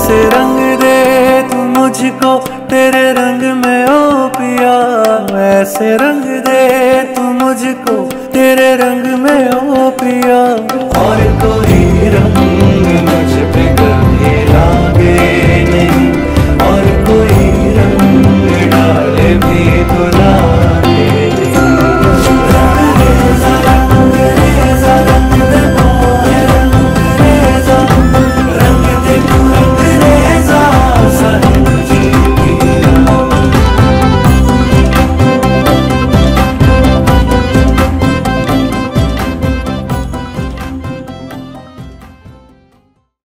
ऐसे रंग दे तू मुझको तेरे रंग में ओ पिया, ऐसे रंग दे तू मुझको तेरे रंग में ओ पिया। और कोई